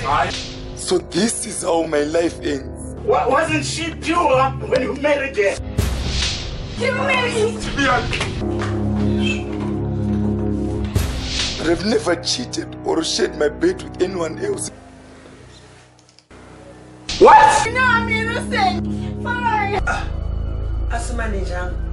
So this is how my life ends. Wasn't she pure when you married her? You married? But I've never cheated or shared my bed with anyone else. What? No, I'm innocent. Bye. As a manager.